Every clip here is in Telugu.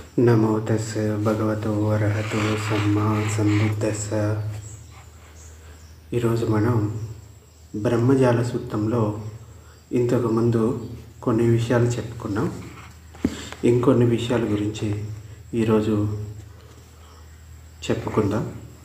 నమో తస్స భగవతో అర్హతో సమ్మా సంబుద్దస్స. ఈరోజు మనం బ్రహ్మజాల సూత్రంలో ఇంతకుముందు కొన్ని విషయాలు చెప్పుకున్నాం. ఇంకొన్ని విషయాల గురించి ఈరోజు చెప్పుకుందాం.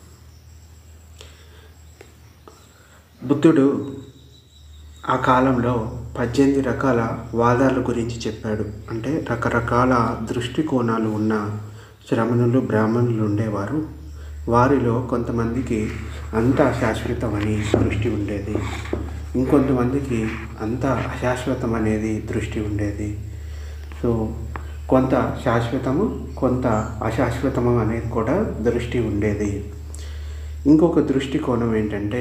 బుద్ధుడు ఆ కాలంలో 18 రకాల వాదాల గురించి చెప్పాడు. అంటే రకరకాల దృష్టికోణాలు ఉన్న శ్రమణులు, బ్రాహ్మణులు ఉండేవారు. వారిలో కొంతమందికి అంతా శాశ్వతమని దృష్టి ఉండేది, ఇంకొంతమందికి అంతా అశాశ్వతం అనేది దృష్టి ఉండేది. సో కొంత శాశ్వతము, కొంత అశాశ్వతము అనేది కూడా దృష్టి ఉండేది. ఇంకొక దృష్టికోణం ఏంటంటే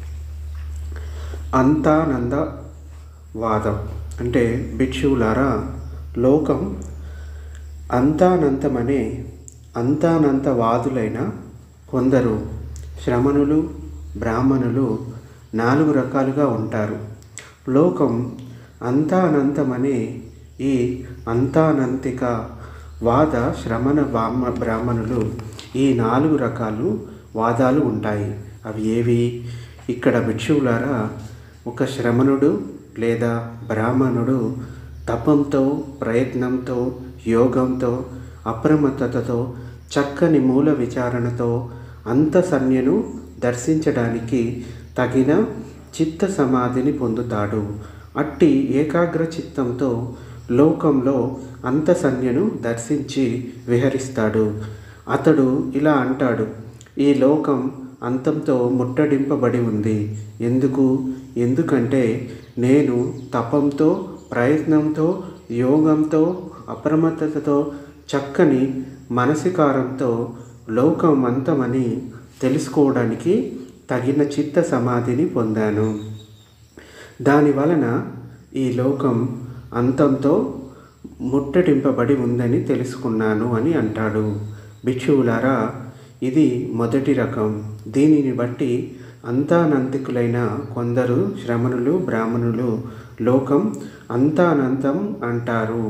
అంతానందవాదం. అంటే భిక్షువులారా, లోకం అంతానంతమనే అంతానంతవాదులైన కొందరు శ్రమణులు, బ్రాహ్మణులు 4 రకాలుగా ఉంటారు. లోకం అంతానంతమనే ఈ అంతానంతిక వాద శ్రమణ బ్రాహ్మణులు ఈ 4 రకాలు వాదాలు ఉంటాయి. అవి ఏవి? ఇక్కడ భిక్షువులారా, ఒక శ్రమణుడు లేదా బ్రాహ్మణుడు తపంతో, ప్రయత్నంతో, యోగంతో, అప్రమత్తతతో, చక్కని మూల విచారణతో అంతసంజ్ఞను దర్శించడానికి తగిన చిత్త సమాధిని పొందుతాడు. అట్టి ఏకాగ్ర చిత్తంతో లోకంలో అంతసంజ్ఞను దర్శించి విహరిస్తాడు. అతడు ఇలా అంటాడు: ఈ లోకం అంతంతో ముట్టడింపబడి ఉంది. ఎందుకంటే నేను తపంతో, ప్రయత్నంతో, యోగంతో, అప్రమత్తతతో, చక్కని మనసికారంతో లోకం అంతమని తెలుసుకోవడానికి తగిన చిత్త సమాధిని పొందాను. దానివలన ఈ లోకం అంతంతో ముట్టడింపబడి ఉందని తెలుసుకున్నాను అని అంటాడు. భిక్షువులారా, ఇది మొదటి రకం. దీనిని బట్టి అంతానంతికులైన కొందరు శ్రమణులు, బ్రాహ్మణులు లోకం అంతానంతం అంటారు.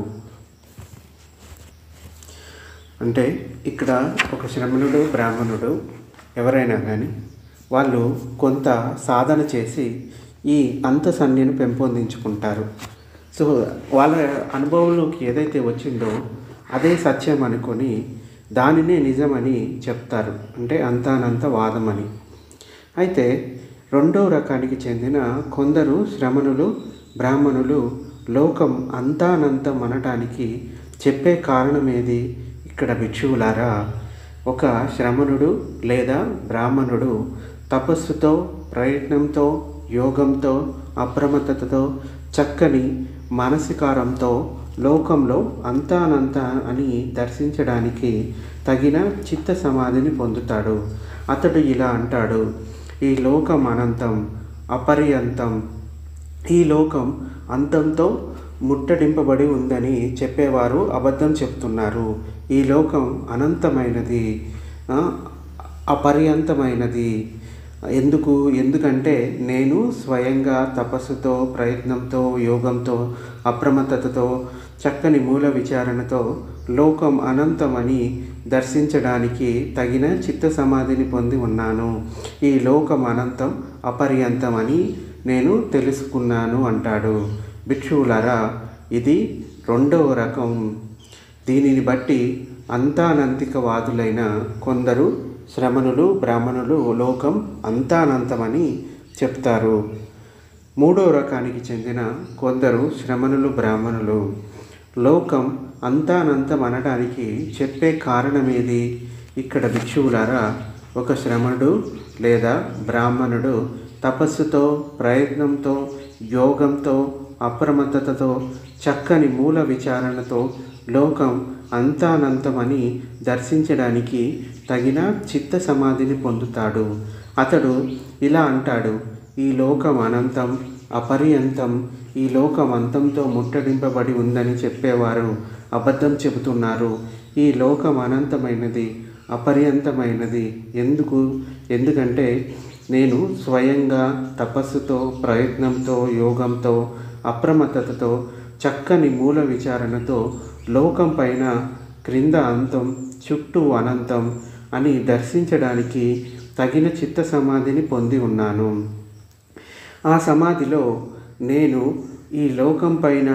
అంటే ఇక్కడ ఒక శ్రమణుడు, బ్రాహ్మణుడు ఎవరైనా కానీ వాళ్ళు కొంత సాధన చేసి ఈ అంతసంజ్ఞను పెంపొందించుకుంటారు. సో వాళ్ళ అనుభవంలోకి ఏదైతే వచ్చిందో అదే సత్యం అనుకొని దానినే నిజమని చెప్తారు. అంటే అంతానంత వాదం అని. అయితే రెండో రకానికి చెందిన కొందరు శ్రమణులు, బ్రాహ్మణులు లోకం అంతానంతం అనటానికి చెప్పే కారణం ఏది? ఇక్కడ భిక్షువులారా, ఒక శ్రమణుడు లేదా బ్రాహ్మణుడు తపస్సుతో, ప్రయత్నంతో, యోగంతో, అప్రమత్తతతో, చక్కని మానసికారంతో లోకంలో అంతానంత అని దర్శించడానికి తగిన చిత్త సమాధిని పొందుతాడు. అతడు ఇలా అంటాడు: ఈ లోకం అనంతం, అపర్యంతం. ఈ లోకం అంతంతో ముట్టడింపబడి ఉందని చెప్పేవారు అబద్ధం చెప్తున్నారు. ఈ లోకం అనంతమైనది, అపర్యంతమైనది. ఎందుకంటే నేను స్వయంగా తపస్సుతో, ప్రయత్నంతో, యోగంతో, అప్రమత్తతతో, చక్కని మూల విచారణతో లోకం అనంతమని దర్శించడానికి తగిన చిత్త సమాధిని పొంది ఉన్నాను. ఈ లోకం అనంతం, అపర్యంతం అని నేను తెలుసుకున్నాను అంటాడు. భిక్షువులారా, ఇది రెండవ రకం. దీనిని బట్టి అంతానంతికవాదులైన కొందరు శ్రమణులు, బ్రాహ్మణులు లోకం అంతానంతమని చెప్తారు. మూడో రకానికి చెందిన కొందరు శ్రమణులు, బ్రాహ్మణులు లోకం అంతానంతం అనడానికి చెప్పే కారణమేది? ఇక్కడ భిక్షువులారా, ఒక శ్రమణుడు లేదా బ్రాహ్మణుడు తపస్సుతో, ప్రయత్నంతో, యోగంతో, అప్రమత్తతతో, చక్కని మూల విచారణతో లోకం అంతానంతమని దర్శించడానికి తగిన చిత్త సమాధిని పొందుతాడు. అతడు ఇలా అంటాడు: ఈ లోకం అనంతం, అపర్యంతం. ఈ లోకం అంతంతో ముట్టడింపబడి ఉందని చెప్పేవారు అబద్ధం చెబుతున్నారు. ఈ లోకం అనంతమైనది, అపర్యంతమైనది. ఎందుకంటే నేను స్వయంగా తపస్సుతో, ప్రయత్నంతో, యోగంతో, అప్రమత్తతతో, చక్కని మూల విచారణతో లోకం పైన క్రింద అంతం, చుట్టూ అనంతం అని దర్శించడానికి తగిన చిత్త సమాధిని పొంది ఉన్నాను. ఆ సమాధిలో నేను ఈ లోకం పైన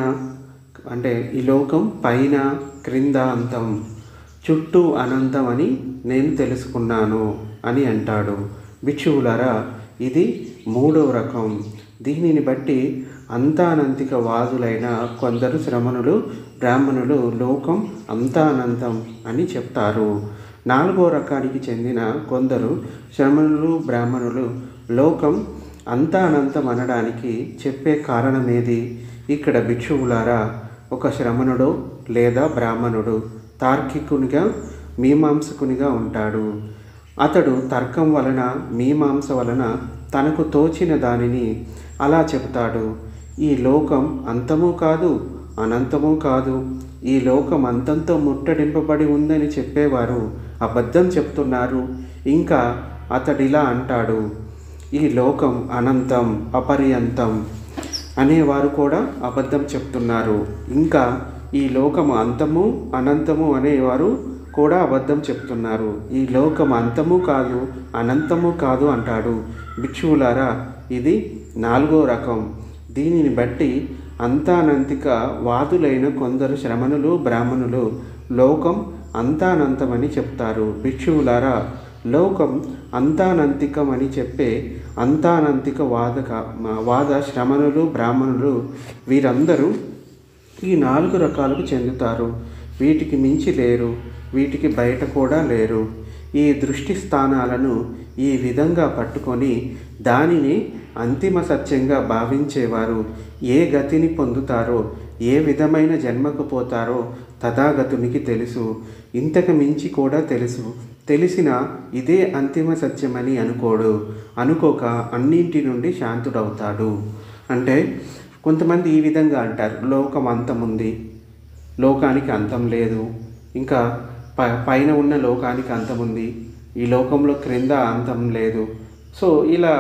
ఈ లోకం పైన క్రింద అంతం, చుట్టూ అనంతం అని నేను తెలుసుకున్నాను అని అంటాడు. భిక్షువులారా, ఇది 3వ రకం. దీనిని బట్టి అంతానంతిక వాదులైన కొందరు శ్రమణులు, బ్రాహ్మణులు లోకం అంతానంతం అని చెప్తారు. 4వ రకానికి చెందిన కొందరు శ్రమణులు, బ్రాహ్మణులు లోకం అంతానంతం అనడానికి చెప్పే కారణమేది? ఇక్కడ భిక్షువులారా, ఒక శ్రమణుడు లేదా బ్రాహ్మణుడు తార్కికునిగా, మీమాంసకునిగా ఉంటాడు. అతడు తర్కం వలన, మీమాంస వలన తనకు తోచిన దానిని అలా చెబుతాడు. ఈ లోకం అంతము కాదు, అనంతము కాదు. ఈ లోకం అంతంతో ముట్టడింపబడి ఉందని చెప్పేవారు అబద్ధం చెప్తున్నారు. ఇంకా అతడిలా అంటాడు, ఈ లోకం అనంతం, అపర్యంతం అనేవారు కూడా అబద్ధం చెప్తున్నారు. ఇంకా ఈ లోకం అంతము, అనంతము అనేవారు కూడా అబద్ధం చెప్తున్నారు. ఈ లోకం అంతము కాదు, అనంతము కాదు అంటాడు. భిక్షువులారా, ఇది 4వ రకం. దీనిని బట్టి అంతానంతిక వాదులైన కొందరు శ్రమణులు, బ్రాహ్మణులు లోకం అంతానంతమని చెప్తారు. భిక్షువులారా, లోకం అంతానంతికం అని చెప్పే అంతానంతిక వాద శ్రమణులు, బ్రాహ్మణులు వీరందరూ ఈ 4 రకాలకు చెందుతారు. వీటికి మించి లేరు, వీటికి బయట కూడా లేరు. ఈ దృష్టి స్థానాలను ఈ విధంగా పట్టుకొని దానిని అంతిమ సత్యంగా భావించేవారు ఏ గతిని పొందుతారో, ఏ విధమైన జన్మకు పోతారో తథాగతునికి తెలుసు. ఇంతకు మించి కూడా తెలుసు. తెలిసిన ఇదే అంతిమ సత్యమని అనుకోక అన్నింటి నుండి శాంతుడవుతాడు. అంటే కొంతమంది ఈ విధంగా అంటారు, లోకం అంతం ఉంది, లోకానికి అంతం లేదు. ఇంకా పైన ఉన్న లోకానికి అంతం ఉంది, ఈ లోకంలో క్రింద అంతం లేదు. సో ఇలా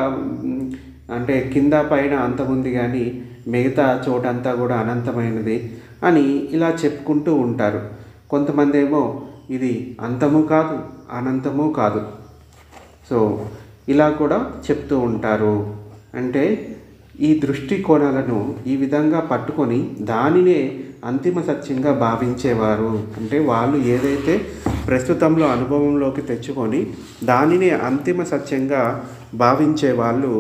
అంటే కింద పైన అంతం ఉంది కానీ మిగతా చోటంతా కూడా అనంతమైనది అని ఇలా చెప్పుకుంటూ ఉంటారు. కొంతమంది ఏమో ఇది అంతము కాదు, అనంతము కాదు. సో ఇలా కూడా చెప్తూ ఉంటారు. అంటే ఈ దృష్టికోణాలను ఈ విధంగా పట్టుకొని దానినే అంతిమ సత్యంగా భావించేవారు. అంటే వాళ్ళు ఏదైతే ప్రస్తుతంలో అనుభవంలోకి తెచ్చుకొని దానినే అంతిమ సత్యంగా భావించే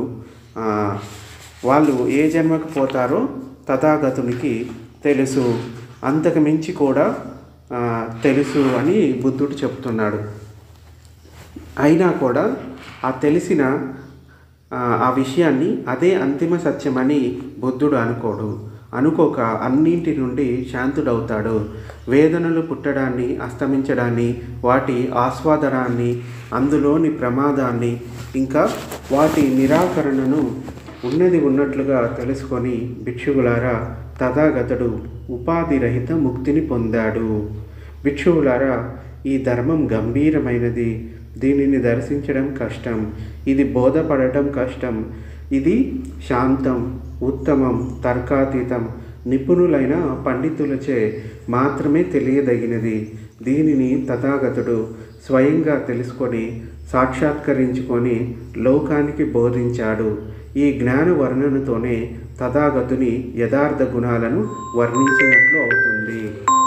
వాళ్ళు ఏ జన్మకు పోతారో తథాగతునికి తెలుసు, అంతకు మించి కూడా తెలుసు అని బుద్ధుడు చెప్తున్నాడు. అయినా కూడా ఆ తెలిసిన ఆ విషయాన్ని అదే అంతిమ సత్యమని బుద్ధుడు అనుకోక అన్నింటి నుండి శాంతుడవుతాడు. వేదనలు పుట్టడాన్ని, అస్తమించడాన్ని, వాటి ఆస్వాదనాన్ని, అందులోని ప్రమాదాన్ని, ఇంకా వాటి నిరాకరణను ఉన్నది ఉన్నట్లుగా తెలుసుకొని భిక్షువులారా, తథాగతుడు ఉపాధిరహిత ముక్తిని పొందాడు. భిక్షువులారా, ఈ ధర్మం గంభీరమైనది. దీనిని దర్శించడం కష్టం, ఇది బోధపడటం కష్టం. ఇది శాంతం, ఉత్తమం, తర్కాతీతం, నిపుణులైన పండితులచే మాత్రమే తెలియదగినది. దీనిని తథాగతుడు స్వయంగా తెలుసుకొని సాక్షాత్కరించుకొని లోకానికి బోధించాడు. ఈ జ్ఞాన వర్ణనతోనే తథాగతుని యథార్థ గుణాలను వర్ణించినట్లు అవుతుంది.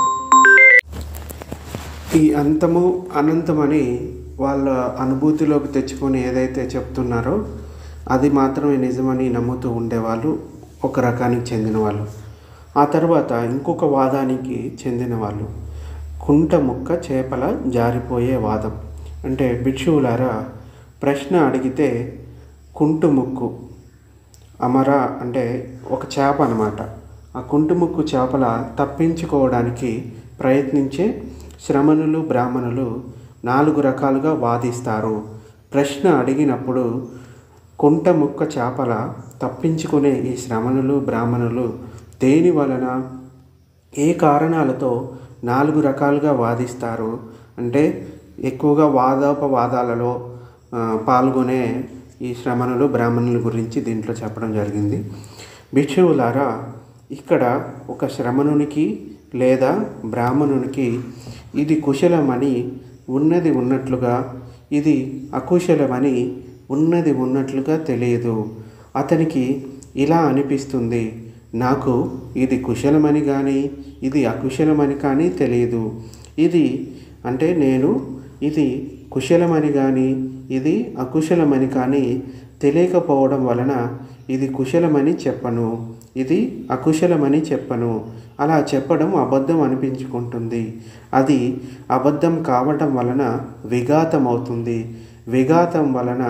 ఈ అంతము, అనంతమని వాళ్ళ అనుభూతిలోకి తెచ్చుకొని ఏదైతే చెప్తున్నారో అది మాత్రమే నిజమని నమ్ముతూ ఉండేవాళ్ళు ఒక రకానికి చెందిన వాళ్ళు. ఆ తర్వాత ఇంకొక వాదానికి చెందిన వాళ్ళు కుంట ముక్క చేపల జారిపోయే వాదం. అంటే భిక్షువులారా, ప్రశ్న అడిగితే కుంటు ముక్కు అమర అంటే ఒక చేప అన్నమాట. ఆ కుంటు ముక్కు చేపల తప్పించుకోవడానికి ప్రయత్నించే శ్రమణులు, బ్రాహ్మణులు 4 రకాలుగా వాదిస్తారు. ప్రశ్న అడిగినప్పుడు కుంట ముక్క చేపల తప్పించుకునే ఈ శ్రమణులు, బ్రాహ్మణులు దేని వలన, ఏ కారణాలతో 4 రకాలుగా వాదిస్తారు అంటే ఎక్కువగా వాదోపవాదాలలో పాల్గొనే ఈ శ్రమణులు, బ్రాహ్మణుల గురించి దీంట్లో చెప్పడం జరిగింది. భిక్షువులారా, ఇక్కడ ఒక శ్రమణునికి లేదా బ్రాహ్మణునికి ఇది కుశలమని ఉన్నది ఉన్నట్లుగా, ఇది అకుశలమని ఉన్నది ఉన్నట్లుగా తెలియదు. అతనికి ఇలా అనిపిస్తుంది, నాకు ఇది కుశలమని కానీ ఇది అకుశలమని కానీ తెలియదు. ఇది అంటే నేను ఇది కుశలమని కానీ ఇది అకుశలమని కానీ తెలియకపోవడం వలన ఇది కుశలమని చెప్పను, ఇది అకుశలమని చెప్పను. అలా చెప్పడం అబద్ధం అనిపించుకుంటుంది. అది అబద్ధం కావటం వలన విఘాతం అవుతుంది. విఘాతం వలన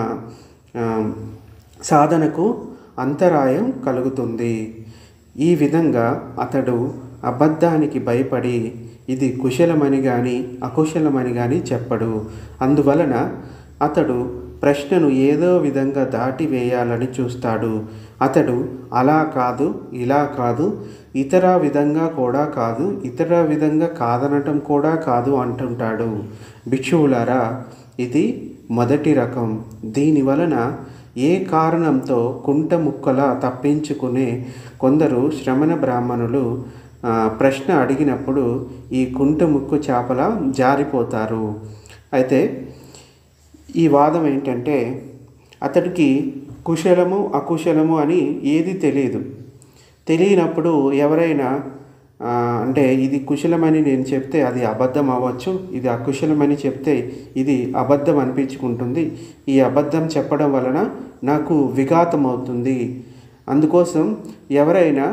సాధనకు అంతరాయం కలుగుతుంది. ఈ విధంగా అతడు అబద్ధానికి భయపడి ఇది కుశలమని కానీ అకుశలమని కానీ చెప్పడు. అందువలన అతడు ప్రశ్నను ఏదో విధంగా దాటివేయాలని చూస్తాడు. అతడు అలా కాదు, ఇలా కాదు, ఇతర విధంగా కూడా కాదు, ఇతర విధంగా కాదనటం కూడా కాదు అంటుంటాడు. భిక్షువులారా, ఇది మొదటి రకం. దీనివలన ఏ కారణంతో కుంట ముక్కలా తప్పించుకునే కొందరు శ్రమణ బ్రాహ్మణులు ప్రశ్న అడిగినప్పుడు ఈ కుంట ముక్కు చేపలా జారిపోతారు. అయితే ఈ వాదం ఏంటంటే, అతడికి కుశలము అకుశలము అని ఏది తెలియనప్పుడు ఎవరైనా అంటే ఇది కుశలమని నేను చెప్తే అది అబద్ధం అవ్వచ్చు, ఇది అకుశలమని చెప్తే ఇది అబద్ధం అనిపించుకుంటుంది. ఈ అబద్ధం చెప్పడం వలన నాకు విఘాతం అవుతుంది. అందుకోసం ఎవరైనా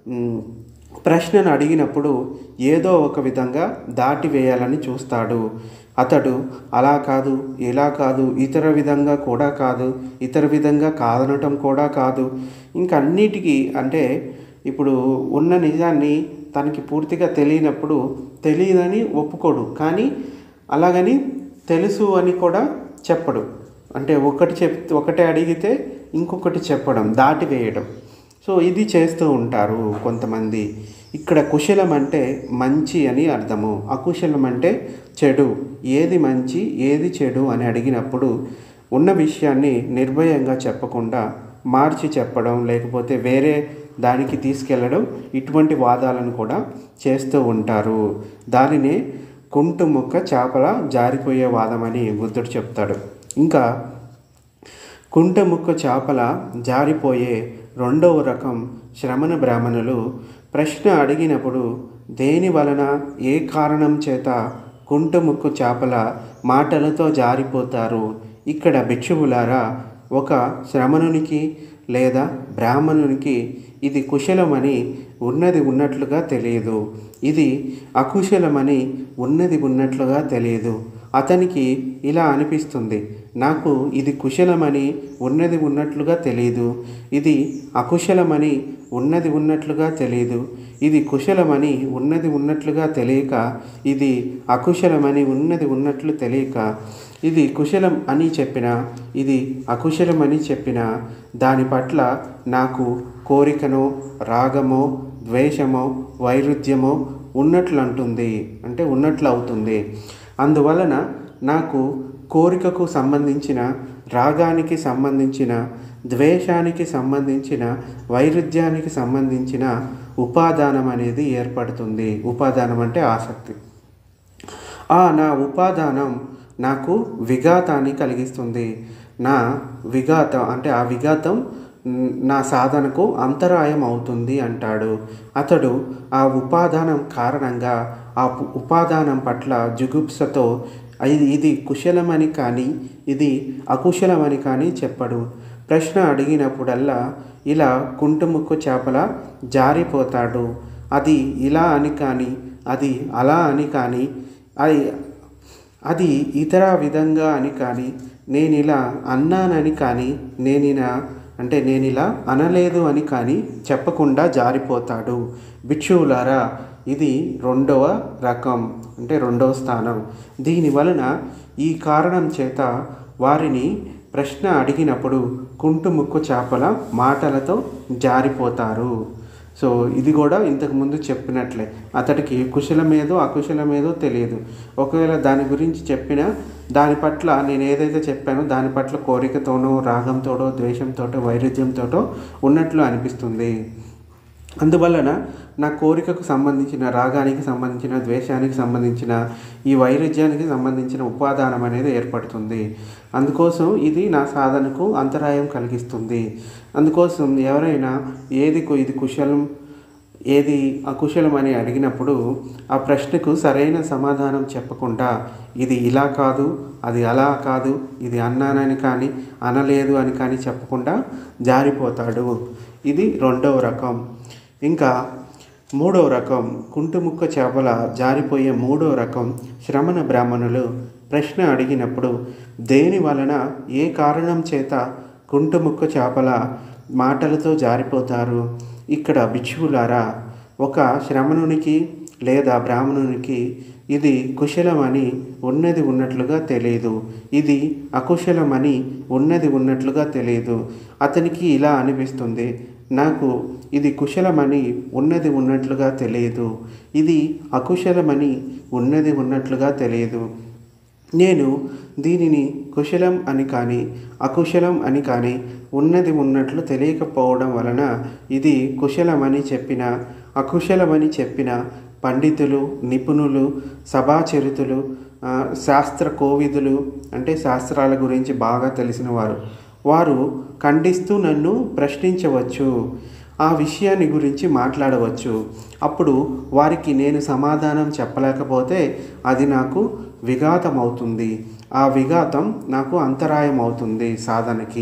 ప్రశ్నను అడిగినప్పుడు ఏదో ఒక విధంగా దాటివేయాలని చూస్తాడు. అతడు అలా కాదు, ఇలా కాదు, ఇతర విధంగా కూడా కాదు, ఇతర విధంగా కాదనటం కూడా కాదు, ఇంకా అన్నిటికీ అంటే ఇప్పుడు ఉన్న నిజాన్ని తనకి పూర్తిగా తెలియనప్పుడు తెలియదని ఒప్పుకోడు, కానీ అలాగని తెలుసు అని కూడా చెప్పడు. అంటే ఒకటే అడిగితే ఇంకొకటి చెప్పడం, దాటివేయడం. సో ఇది చేస్తూ ఉంటారు కొంతమంది. ఇక్కడ కుశలం అంటే మంచి అని అర్థము, అకుశలం అంటే చెడు. ఏది మంచి ఏది చెడు అని అడిగినప్పుడు ఉన్న విషయాన్ని నిర్భయంగా చెప్పకుండా మార్చి చెప్పడం, లేకపోతే వేరే దానికి తీసుకెళ్ళడం, ఇటువంటి వాదాలను కూడా చేస్తూ ఉంటారు. దానినే కుంటు ముక్క చేపల జారిపోయే వాదం అని బుద్ధుడు చెప్తాడు. ఇంకా కుంట ముక్క చేపల జారిపోయే రెండవ రకం శ్రమణ బ్రాహ్మణులు ప్రశ్న అడిగినప్పుడు దేని వలన ఏ కారణం చేత కుంట ముక్కు చేపల మాటలతో జారిపోతారు. ఇక్కడ భిక్షువులారా, ఒక శ్రమణునికి లేదా బ్రాహ్మణునికి ఇది కుశలమని ఉన్నది ఉన్నట్లుగా తెలియదు, ఇది అకుశలమని ఉన్నది ఉన్నట్లుగా తెలియదు. అతనికి ఇలా అనిపిస్తుంది, నాకు ఇది కుశలమని ఉన్నది ఉన్నట్లుగా తెలియదు, ఇది అకుశలమని ఉన్నది ఉన్నట్లుగా తెలియదు, ఇది కుశలమని ఉన్నది ఉన్నట్లుగా తెలియక ఇది అకుశలమని ఉన్నది ఉన్నట్లు తెలియక ఇది కుశలం అని చెప్పినా ఇది అకుశలమని చెప్పినా దాని పట్ల నాకు కోరికనో రాగమో ద్వేషమో వైరుధ్యమో ఉన్నట్లు అంటుంది, అంటే ఉన్నట్లు అవుతుంది. అందువలన నాకు కోరికకు సంబంధించిన, రాగానికి సంబంధించిన, ద్వేషానికి సంబంధించిన, వైరుధ్యానికి సంబంధించిన ఉపాదానం అనేది ఏర్పడుతుంది. ఉపాదానం అంటే ఆసక్తి. నా ఉపాదానం నాకు విఘాతాన్ని కలిగిస్తుంది. నా విఘాతం అంటే ఆ విఘాతం నా సాధనకు అంతరాయం అవుతుంది అంటాడు. అతడు ఆ ఉపాదానం కారణంగా ఆ ఉపాదానం పట్ల జుగుప్సతో ఇది కుశలమని కానీ ఇది అకుశలమని కానీ చెప్పడు. ప్రశ్న అడిగినప్పుడల్లా ఇలా కుంటుముక్కు చేపల జారిపోతాడు. అది ఇలా అని కానీ అది అలా అని కానీ అది ఇతర విధంగా అని కానీ నేను ఇలా అన్నానని కానీ నేను ఇలా అనలేదు అని కానీ చెప్పకుండా జారిపోతాడు. భిక్షువులారా, ఇది రెండవ రకం, అంటే రెండవ స్థానం. దీనివలన ఈ కారణం చేత వారిని ప్రశ్న అడిగినప్పుడు కుంటుముక్కు చేపల మాటలతో జారిపోతారు. సో ఇది కూడా ఇంతకుముందు చెప్పినట్లే, అతడికి కుశలమేదో అకుశలమేదో తెలియదు. ఒకవేళ దాని గురించి చెప్పినా దాని పట్ల నేను ఏదైతే చెప్పానో దాని పట్ల కోరికతోనో రాగంతోటో ద్వేషంతోటో వైరుధ్యంతోటో ఉన్నట్లు అనిపిస్తుంది. అందువలన నా కోరికకు సంబంధించిన, రాగానికి సంబంధించిన, ద్వేషానికి సంబంధించిన, ఈ వైరుధ్యానికి సంబంధించిన ఉపాదానం అనేది ఏర్పడుతుంది. అందుకోసం ఇది నా సాధనకు అంతరాయం కలిగిస్తుంది. అందుకోసం ఎవరైనా ఇది కుశలం, ఏది అకుశలం అని అడిగినప్పుడు ఆ ప్రశ్నకు సరైన సమాధానం చెప్పకుండా ఇది ఇలా కాదు, అది అలా కాదు, ఇది అన్నానని కానీ అనలేదు అని కానీ చెప్పకుండా జారిపోతాడు. ఇది రెండవ రకం. ఇంకా మూడవ రకం, కుంటుముక్క చేపల జారిపోయే మూడవ రకం శ్రమణ బ్రాహ్మణులు ప్రశ్న అడిగినప్పుడు దేని వలన, ఏ కారణం చేత కుంటుముక్క చేపల మాటలతో జారిపోతారు? ఇక్కడ భిక్షువులారా, ఒక శ్రమణునికి లేదా బ్రాహ్మణునికి ఇది కుశలమని ఉన్నది ఉన్నట్లుగా తెలియదు, ఇది అకుశలమని ఉన్నది ఉన్నట్లుగా తెలియదు. అతనికి ఇలా అనిపిస్తుంది, నాకు ఇది కుశలమని ఉన్నది ఉన్నట్లుగా తెలియదు, ఇది అకుశలమని ఉన్నది ఉన్నట్లుగా తెలియదు. నేను దీనిని కుశలం అని కానీ అకుశలం అని కానీ ఉన్నది ఉన్నట్లు తెలియకపోవడం వలన ఇది కుశలమని చెప్పిన, అకుశలమని చెప్పిన పండితులు, నిపుణులు, సభాచరితులు, శాస్త్ర కోవిదులు అంటే శాస్త్రాల గురించి బాగా తెలిసిన వారు ఖండిస్తూ నన్ను ప్రశ్నించవచ్చు, ఆ విషయాన్ని గురించి మాట్లాడవచ్చు. అప్పుడు వారికి నేను సమాధానం చెప్పలేకపోతే అది నాకు విఘాతం అవుతుంది, ఆ విఘాతం నాకు అంతరాయం అవుతుంది సాధనకి.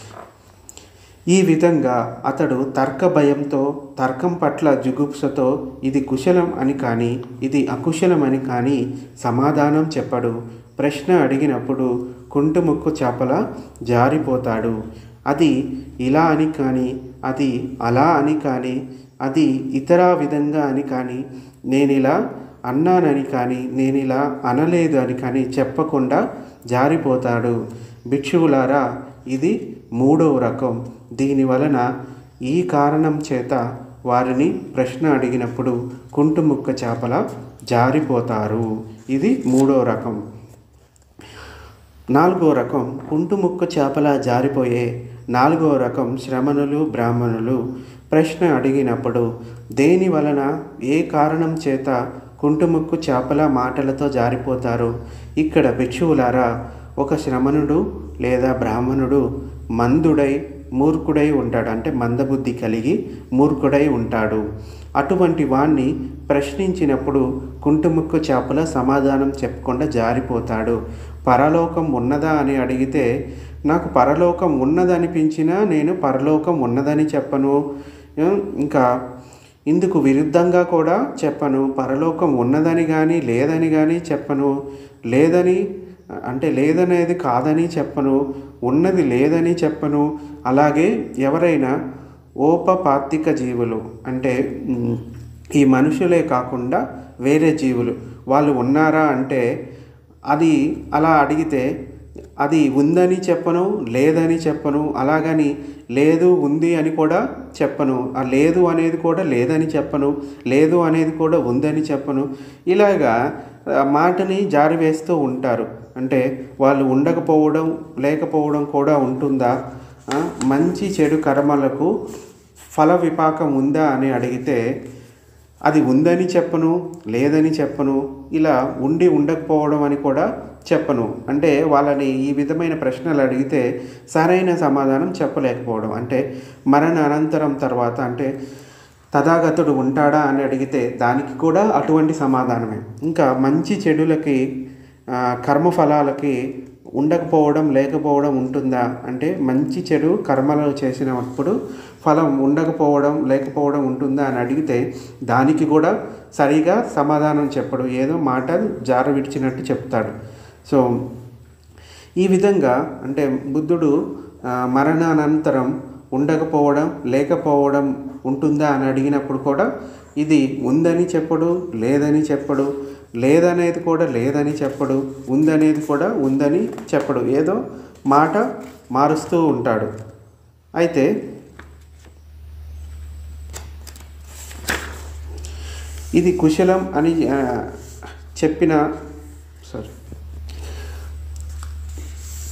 ఈ విధంగా అతడు తర్క భయంతో, తర్కం పట్ల జుగుప్సతో ఇది కుశలం అని కానీ ఇది అకుశలం అని కానీ సమాధానం చెప్పడు. ప్రశ్న అడిగినప్పుడు కుంటుముక్కు చేపల జారిపోతాడు. అది ఇలా అని కానీ, అది అలా అని కానీ, అది ఇతర విధంగా అని కానీ, నేనిలా అన్నానని కానీ, నేనిలా అనలేదు అని కానీ చెప్పకుండా జారిపోతాడు. భిక్షువులారా, ఇది మూడవ రకం. దీని వలన ఈ కారణం చేత వారిని ప్రశ్న అడిగినప్పుడు కుంటుముక్క చేపల జారిపోతారు. ఇది మూడవ రకం. నాలుగో రకం, కుంటుముక్క చేపల జారిపోయే నాలుగో రకం శ్రమణులు, బ్రాహ్మణులు ప్రశ్న అడిగినప్పుడు దేని వలన, ఏ కారణం చేత కుంటుముక్కు చేపల మాటలతో జారిపోతారు? ఇక్కడ భిక్షువులారా, ఒక శ్రమణుడు లేదా బ్రాహ్మణుడు మందుడై మూర్ఖుడై ఉంటాడు, అంటే మందబుద్ధి కలిగి మూర్ఖుడై ఉంటాడు. అటువంటి వాణ్ణి ప్రశ్నించినప్పుడు కుంటుముక్కు చేపల సమాధానం చెప్పకుండా జారిపోతాడు. పరలోకం ఉన్నదా అని అడిగితే నాకు పరలోకం ఉన్నదనిపించినా నేను పరలోకం ఉన్నదని చెప్పను, ఇంకా ఇందుకు విరుద్ధంగా కూడా చెప్పను. పరలోకం ఉన్నదని కానీ లేదని కానీ చెప్పను, లేదని అంటే లేదనేది కాదని చెప్పను, ఉన్నది లేదని చెప్పను. అలాగే ఎవరైనా ఓపపాతిక జీవులు అంటే ఈ మనుషులే కాకుండా వేరే జీవులు వాళ్ళు ఉన్నారా అంటే అది అలా అడిగితే అది ఉందని చెప్పను, లేదని చెప్పను. అలాగని లేదు ఉంది అని కూడా చెప్పను, ఆ లేదు అనేది కూడా లేదని చెప్పను, లేదు అనేది కూడా ఉందని చెప్పను. ఇలాగా మాటని జారివేస్తూ ఉంటారు. అంటే వాళ్ళు ఉండకపోవడం లేకపోవడం కూడా ఉంటుందా? మంచి చెడు కర్మలకు ఫల విపాకం ఉందా అని అడిగితే అది ఉందని చెప్పను, లేదని చెప్పను, ఇలా ఉండి ఉండకపోవడం అని కూడా చెప్పను. అంటే వాళ్ళని ఈ విధమైన ప్రశ్నలు అడిగితే సరైన సమాధానం చెప్పలేకపోవడం. అంటే మరణ అనంతరం తర్వాత అంటే తథాగతుడు ఉంటాడా అని అడిగితే దానికి కూడా అటువంటి సమాధానమే. ఇంకా మంచి చెడులకి కర్మఫలాలకి ఉండకపోవడం లేకపోవడం ఉంటుందా అంటే మంచి చెడు కర్మలు చేసినప్పుడు ఫలం ఉండకపోవడం లేకపోవడం ఉంటుందా అని అడిగితే దానికి కూడా సరిగా సమాధానం చెప్పడు, ఏదో మాట జార విడిచినట్టు చెప్తాడు. సో ఈ విధంగా అంటే బుద్ధుడు మరణానంతరం ఉండకపోవడం లేకపోవడం ఉంటుందా అని అడిగినప్పుడు కూడా ఇది ఉందని చెప్పడు, లేదని చెప్పడు, లేదనేది కూడా లేదని చెప్పడు, ఉందనేది కూడా ఉందని చెప్పడు, ఏదో మాట మారుస్తూ ఉంటాడు. అయితే ఇది కుశలం అని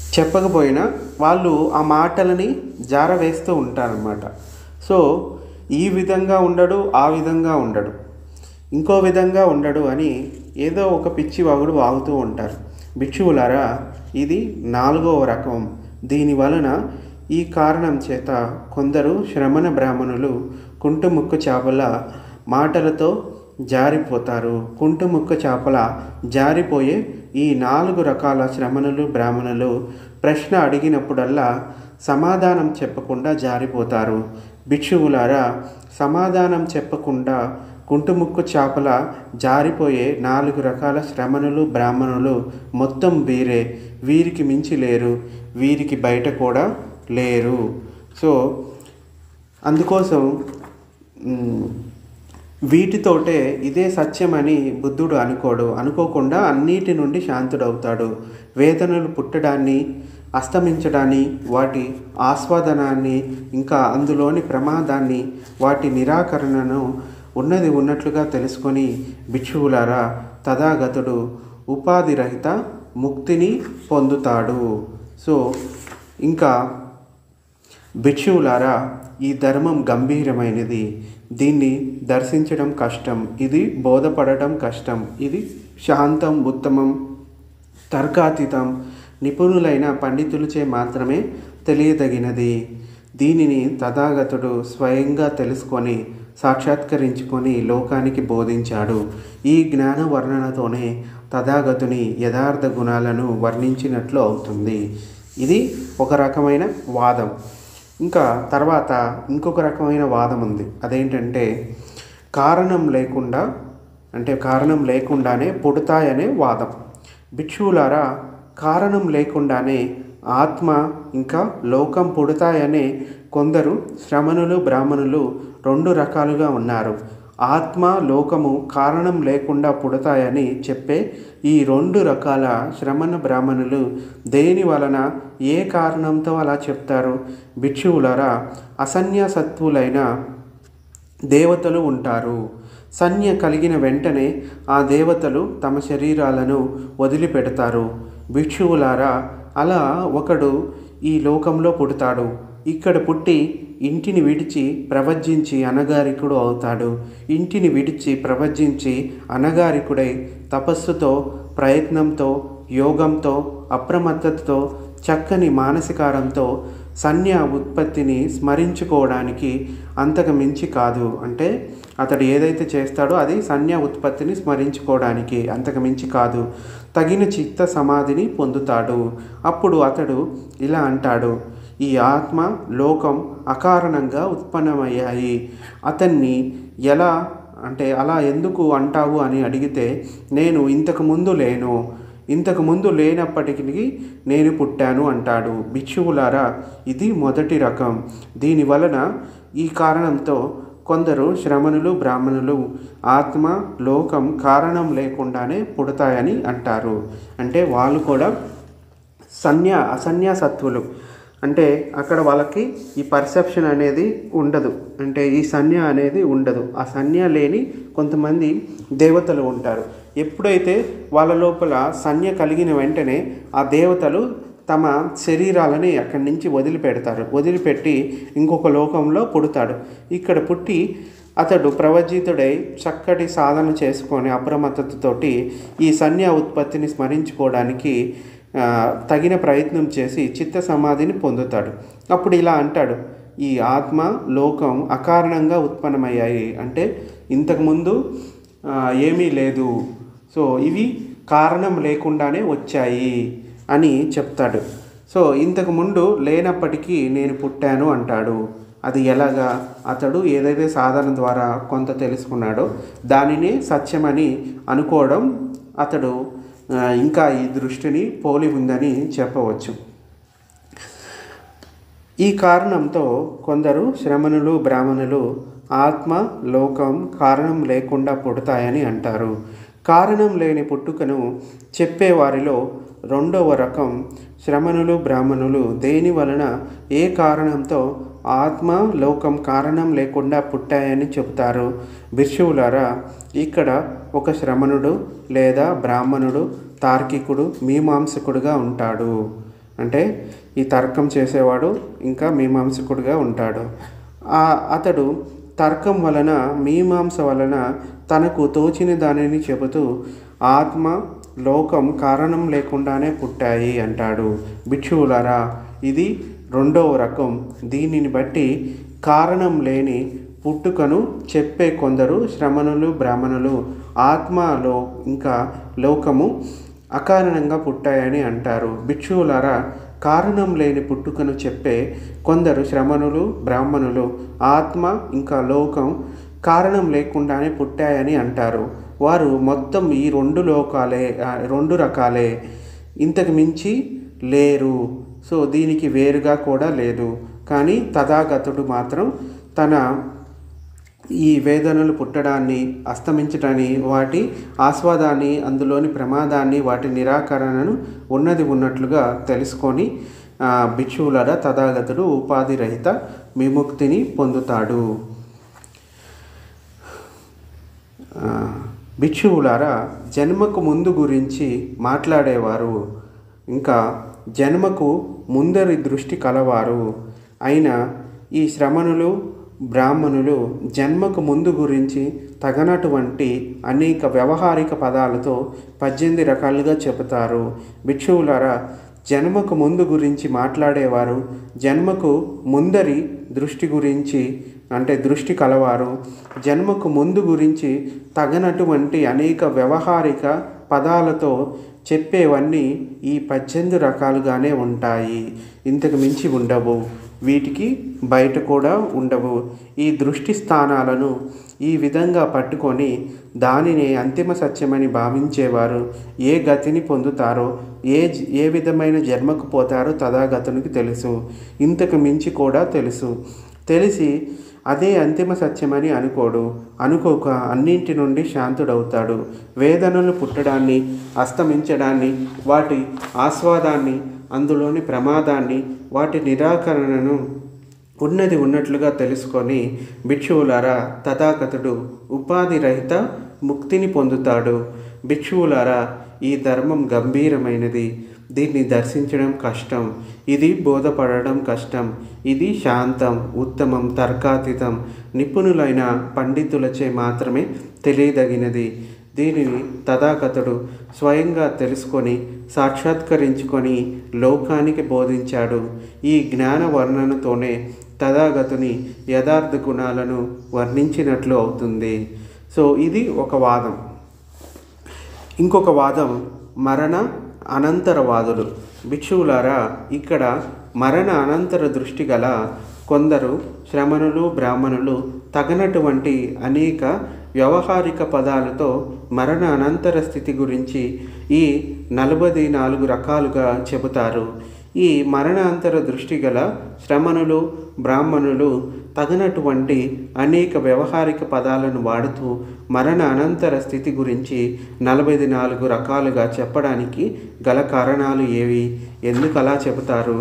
చెప్పకపోయినా వాళ్ళు ఆ మాటలని జారవేస్తూ ఉంటారన్నమాట. సో ఈ విధంగా ఉండడు, ఆ విధంగా ఉండడు, ఇంకో విధంగా ఉండడు అని ఏదో ఒక పిచ్చి వాగుడు వాగుతూ ఉంటారు. భిక్షువులారా, ఇది 4వ రకం. దీని వలన ఈ కారణం చేత కొందరు శ్రమణ బ్రాహ్మణులు కుంటుముక్కు చేపల మాటలతో జారిపోతారు. కుంటుముక్కు చేపల జారిపోయే ఈ 4 రకాల శ్రమణులు బ్రాహ్మణులు ప్రశ్న అడిగినప్పుడల్లా సమాధానం చెప్పకుండా జారిపోతారు. భిక్షువులారా, సమాధానం చెప్పకుండా కుంటుముక్కు చేపల జారిపోయే 4 రకాల శ్రమణులు బ్రాహ్మణులు మొత్తం వీరే. వీరికి మించి లేరు, వీరికి బయట కూడా లేరు. సో అందుకోసం వీటితోటే ఇదే సత్యమని బుద్ధుడు అనుకోకుండా అన్నిటి నుండి శాంతుడవుతాడు. వేదనలు పుట్టడాన్ని, అస్తమించడాన్ని, వాటి ఆస్వాదనాన్ని, ఇంకా అందులోని ప్రమాదాన్ని, వాటి నిరాకరణను ఉన్నది ఉన్నట్లుగా తెలుసుకొని భిక్షువులారా, తథాగతుడు ఉపాధిరహిత ముక్తిని పొందుతాడు. సో ఇంకా భిక్షువులారా, ఈ ధర్మం గంభీరమైనది. దీన్ని దర్శించడం కష్టం, ఇది బోధపడటం కష్టం. ఇది శాంతం, ఉత్తమం, తర్కాతీతం, నిపుణులైన పండితులచే మాత్రమే తెలియదగినది. దీనిని తథాగతుడు స్వయంగా తెలుసుకొని సాక్షాత్కరించుకొని లోకానికి బోధించాడు. ఈ జ్ఞాన వర్ణనతోనే తథాగతుని యథార్థ గుణాలను వర్ణించినట్లు అవుతుంది. ఇది ఒక రకమైన వాదం. ఇంకా తర్వాత ఇంకొక రకమైన వాదం ఉంది. అదేంటంటే కారణం లేకుండానే పుడతాయనే వాదం. భిక్షువులారా, కారణం లేకుండానే ఆత్మ ఇంకా లోకం పుడతాయనే కొందరు శ్రమణులు బ్రాహ్మణులు 2 రకాలుగా ఉన్నారు. ఆత్మ, లోకము కారణం లేకుండా పుడతాయని చెప్పే ఈ 2 రకాల శ్రమణ బ్రాహ్మణులు దేని వలన, ఏ కారణంతో అలా చెప్తారు? భిక్షువులారా, అసన్యాసత్వులైన దేవతలు ఉంటారు. సంజ్ఞ కలిగిన వెంటనే ఆ దేవతలు తమ శరీరాలను వదిలిపెడతారు. భిక్షువులారా, అలా ఒకడు ఈ లోకంలో పుడతాడు. ఇక్కడ పుట్టి ఇంటిని విడిచి ప్రవజించి అనగారికుడు అవుతాడు. ఇంటిని విడిచి ప్రవజించి అనగారికుడై తపస్సుతో, ప్రయత్నంతో, యోగంతో, అప్రమత్తతతో, చక్కని మానసికారంతో సన్య ఉత్పత్తిని స్మరించుకోవడానికి అంతకు మించి కాదు. అంటే అతడు ఏదైతే చేస్తాడో అది సన్య ఉత్పత్తిని స్మరించుకోవడానికి అంతకు మించి కాదు. తగిన చిత్త సమాధిని పొందుతాడు. అప్పుడు అతడు ఇలా అంటాడు: ఈ ఆత్మ, లోకం అకారణంగా ఉత్పన్నమయ్యాయి. అతన్ని అలా ఎందుకు అంటావు అని అడిగితే, నేను ఇంతకు ముందు లేనప్పటికీ నేను పుట్టాను అంటాడు. భిక్షువులారా, ఇది మొదటి రకం. దీని వలన ఈ కారణంతో కొందరు శ్రమణులు బ్రాహ్మణులు ఆత్మ, లోకం కారణం లేకుండానే పుడతాయని అంటారు. అంటే వాళ్ళు కూడా అసన్యాసత్వులు. అంటే అక్కడ వాళ్ళకి ఈ పర్సెప్షన్ అనేది ఉండదు. అంటే ఈ సన్య అనేది ఉండదు. ఆ సన్య లేని కొంతమంది దేవతలు ఉంటారు. ఎప్పుడైతే వాళ్ళ లోపల సన్య కలిగిన వెంటనే ఆ దేవతలు తమ శరీరాలని అక్కడి నుంచి వదిలిపెట్టి ఇంకొక లోకంలో పుడతాడు. ఇక్కడ పుట్టి అతడు ప్రవజితుడై చక్కటి సాధన చేసుకొని అప్రమత్తతతోటి ఈ సన్య ఉత్పత్తిని స్మరించుకోవడానికి తగిన ప్రయత్నం చేసి చిత్త సమాధిని పొందుతాడు. అప్పుడు ఇలా అంటాడు: ఈ ఆత్మ, లోకం అకారణంగా ఉత్పన్నమయ్యాయి. అంటే ఇంతకుముందు ఏమీ లేదు, సో ఇవి కారణం లేకుండానే వచ్చాయి అని చెప్తాడు. సో ఇంతకు ముందు లేనప్పటికీ నేను పుట్టాను అంటాడు. అది ఎలాగా? అతడు ఏదైతే సాధన ద్వారా కొంత తెలుసుకున్నాడో దానినే సత్యమని అనుకోవడం అతడు ఇంకా ఈ దృష్టిని పోలి ఉందని చెప్పవచ్చు. ఈ కారణంతో కొందరు శ్రమణులు బ్రాహ్మణులు ఆత్మ, లోకం కారణం లేకుండా పుడతాయని అంటారు. కారణం లేని పుట్టుకను చెప్పేవారిలో 2వ రకం శ్రమణులు బ్రాహ్మణులు దేని వలన, ఏ కారణంతో ఆత్మ, లోకం కారణం లేకుండా పుట్టాయని చెబుతారు. భిక్షువులారా, ఇక్కడ ఒక శ్రమణుడు లేదా బ్రాహ్మణుడు తార్కికుడు, మీమాంసకుడుగా ఉంటాడు. అంటే ఈ తర్కం చేసేవాడు ఇంకా మీమాంసకుడుగా ఉంటాడు. అతడు తర్కం వలన మీమాంస వలన తనకు తోచిన దానిని చెబుతూ ఆత్మ లోకం కారణం లేకుండానే పుట్టాయి అంటాడు. భిక్షువులారా, ఇది రెండవ రకం. దీనిని బట్టి కారణం లేని పుట్టుకను చెప్పే కొందరు శ్రమణులు, బ్రాహ్మణులు ఆత్మలో ఇంకా లోకము అకారణంగా పుట్టాయని అంటారు. భిక్షువులారా, కారణం లేని పుట్టుకను చెప్పే కొందరు శ్రమణులు, బ్రాహ్మణులు ఆత్మ ఇంకా లోకం కారణం లేకుండానే పుట్టాయని అంటారు. వారు మొత్తం ఈ రెండు రకాలే, ఇంతకు మించి లేరు. సో దీనికి వేరుగా కూడా లేదు. కానీ తథాగతుడు మాత్రం తన ఈ వేదనలు పుట్టడాన్ని, అస్తమించడాన్ని, వాటి ఆస్వాదాన్ని, అందులోని ప్రమాదాన్ని, వాటి నిరాకరణను ఉన్నది ఉన్నట్లుగా తెలుసుకొని భిక్షువులారా తథాగతుడు ఉపాధి రహిత విముక్తిని పొందుతాడు. భిక్షువులారా, జన్మకు ముందు గురించి మాట్లాడేవారు ఇంకా జన్మకు ముందరి దృష్టి కలవారు అయిన ఈ శ్రమణులు, బ్రాహ్మణులు జన్మకు ముందు గురించి తగనటువంటి అనేక వ్యవహారిక పదాలతో 18 రకాలుగా చెబుతారు. భిక్షువులారా, జన్మకు ముందు గురించి మాట్లాడేవారు జన్మకు ముందరి దృష్టి గురించి అంటే దృష్టి కలవారు జన్మకు ముందు గురించి తగనటువంటి అనేక వ్యవహారిక పదాలతో చెప్పేవన్నీ ఈ 18 రకాలుగానే ఉంటాయి. ఇంతకు మించి ఉండవు. వీటికి బయట కూడా ఉండవు. ఈ దృష్టి స్థానాలను ఈ విధంగా పట్టుకొని దానిని అంతిమ సత్యమని భావించేవారు ఏ గతిని పొందుతారో, ఏ విధమైన జన్మకు పోతారో తథాగతునికి తెలుసు. ఇంతకు మించి కూడా తెలిసి అదే అంతిమ సత్యమని అనుకోక అన్నింటి నుండి శాంతుడవుతాడు. వేదనలు పుట్టడాన్ని, అస్తమించడాన్ని, వాటి ఆస్వాదాన్ని, అందులోని ప్రమాదాన్ని, వాటి నిరాకరణను ఉన్నది ఉన్నట్లుగా తెలుసుకొని భిక్షువులారా తథాగతుడు ఉపాధి రహిత ముక్తిని పొందుతాడు. భిక్షువులారా, ఈ ధర్మం గంభీరమైనది. దీన్ని దర్శించడం కష్టం. ఇది బోధపడడం కష్టం. ఇది శాంతం, ఉత్తమం, తర్కాతీతం, నిపుణులైన పండితులచే మాత్రమే తెలియదగినది. దీనిని తథాగతుడు స్వయంగా తెలుసుకొని సాక్షాత్కరించుకొని లోకానికి బోధించాడు. ఈ జ్ఞాన వర్ణనతోనే తథాగతుని యథార్థ గుణాలను వర్ణించినట్లు అవుతుంది. సో ఇది ఒక వాదం. ఇంకొక వాదం మరణ అనంతరవాదులు. భిక్షువులారా, ఇక్కడ మరణ అనంతర దృష్టి గల కొందరు శ్రమణులు, బ్రాహ్మణులు తగనటువంటి అనేక వ్యవహారిక పదాలతో మరణ అనంతర స్థితి గురించి ఈ 44 రకాలుగా చెబుతారు. ఈ మరణాంతర దృష్టి గల శ్రమణులు, బ్రాహ్మణులు తగినటువంటి అనేక వ్యవహారిక పదాలను వాడుతూ మరణ అనంతర స్థితి గురించి 44 రకాలుగా చెప్పడానికి గల కారణాలు ఏవి? ఎందుకు అలా చెబుతారు?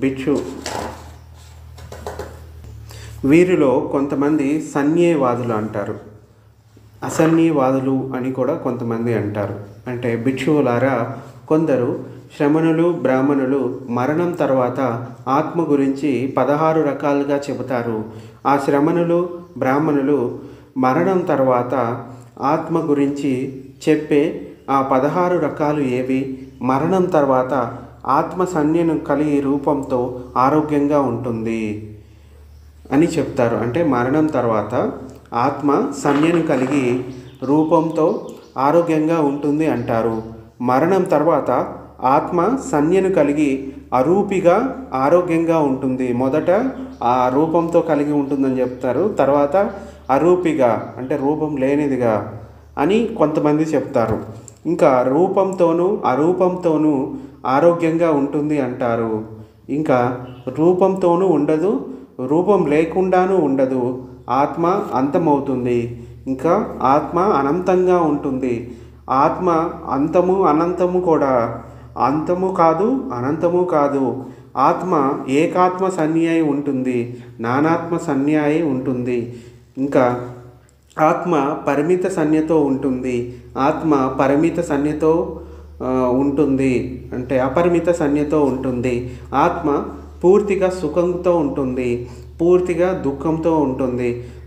వీరిలో కొంతమంది సన్యవాదులు అంటారు, అసన్యవాదులు అని కూడా కొంతమంది అంటారు. అంటే భిక్షువులారా, కొందరు శ్రమణులు, బ్రాహ్మణులు మరణం తర్వాత ఆత్మ గురించి 16 రకాలుగా చెబుతారు. ఆ శ్రమణులు, బ్రాహ్మణులు మరణం తర్వాత ఆత్మ గురించి చెప్పే ఆ 16 రకాలు ఏవి? మరణం తర్వాత ఆత్మ సంజ్ఞను కలిగి రూపంతో ఆరోగ్యంగా ఉంటుంది అని చెప్తారు. అంటే మరణం తర్వాత ఆత్మ సంజ్ఞను కలిగి రూపంతో ఆరోగ్యంగా ఉంటుంది అంటారు. మరణం తర్వాత ఆత్మ సంజ్ఞను కలిగి అరూపిగా ఆరోగ్యంగా ఉంటుంది. మొదట ఆ రూపంతో కలిగి ఉంటుందని చెప్తారు, తర్వాత అరూపిగా అంటే రూపం లేనిదిగా అని కొంతమంది చెప్తారు. ఇంకా రూపంతోనూ అరూపంతోనూ ఆరోగ్యంగా ఉంటుంది అంటారు. ఇంకా రూపంతోనూ ఉండదు, రూపం లేకుండానూ ఉండదు. ఆత్మ అంతమవుతుంది. ఇంకా ఆత్మ అనంతంగా ఉంటుంది. ఆత్మ అంతము అనంతము కూడా, అంతము కాదు అనంతము కాదు. ఆత్మ ఏకాత్మ సన్యాయి ఉంటుంది, నానాత్మ సన్యాయి ఉంటుంది. ఇంకా ఆత్మ పరిమిత సన్యతో ఉంటుంది, ఆత్మ పరిమిత సన్యతో ఉంటుంది, అంటే అపరిమిత సన్యతో ఉంటుంది. ఆత్మ పూర్తిగా సుఖంతో ఉంటుంది, పూర్తిగా దుఃఖంతో ఉంటుంది.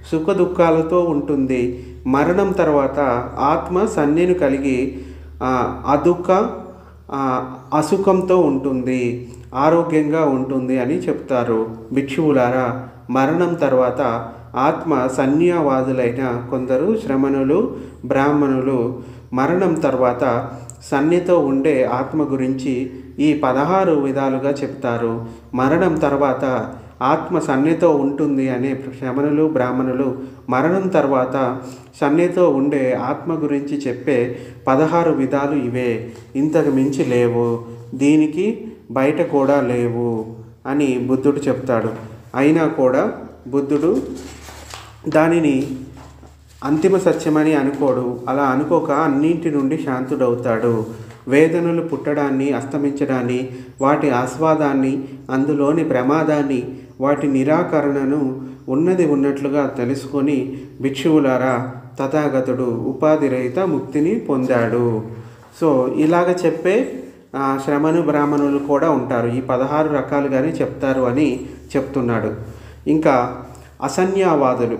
సుఖదుఖాలతో ఉంటుంది. మరణం తర్వాత ఆత్మ సన్యను కలిగి అదుఃఖ అసుఖంతో ఉంటుంది, ఆరోగ్యంగా ఉంటుంది అని చెప్తారు. భిక్షువులారా, మరణం తర్వాత ఆత్మ సన్యావాదులైన కొందరు శ్రమణులు, బ్రాహ్మణులు మరణం తర్వాత సన్నితో ఉండే ఆత్మ గురించి ఈ 16 విధాలుగా చెప్తారు. మరణం తర్వాత ఆత్మ సన్నితో ఉంటుంది అనే శ్రమణులు, బ్రాహ్మణులు మరణం తర్వాత సన్నితో ఉండే ఆత్మ గురించి చెప్పే 16 విధాలు ఇవే, ఇంతకు మించి లేవు, దీనికి బయట కూడా లేవు అని బుద్ధుడు చెప్తాడు. అయినా కూడా బుద్ధుడు దానిని అంతిమ సత్యమని అనుకోడు. అలా అనుకోక అన్నింటి నుండి శాంతుడవుతాడు. వేదనలు పుట్టడాన్ని, అస్తమించడాన్ని, వాటి ఆస్వాదాన్ని, అందులోని ప్రమాదాన్ని, వాటి నిరాకరణను ఉన్నది ఉన్నట్లుగా తెలుసుకొని భిక్షువులారా తథాగతుడు ఉపాధిరహిత ముక్తిని పొందాడు. సో ఇలాగ చెప్పే శ్రమను బ్రాహ్మణులు కూడా ఉంటారు. ఈ 16 రకాలుగానే చెప్తారు అని చెప్తున్నాడు. ఇంకా అసన్యావాదులు.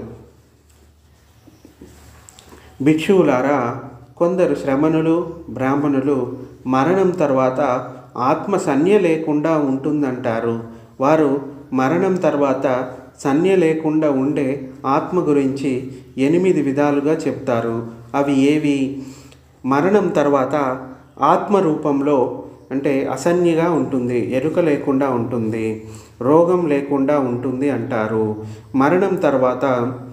భిక్షువులారా, కొందరు శ్రమణులు, బ్రాహ్మణులు మరణం తర్వాత ఆత్మ సన్య లేకుండా ఉంటుందంటారు. వారు మరణం తర్వాత సన్య లేకుండా ఉండే ఆత్మ గురించి 8 విధాలుగా చెప్తారు. అవి ఏవి? మరణం తర్వాత ఆత్మ రూపంలో అంటే అసన్యగా ఉంటుంది, ఎరుక లేకుండా ఉంటుంది, రోగం లేకుండా ఉంటుంది అంటారు. మరణం తర్వాత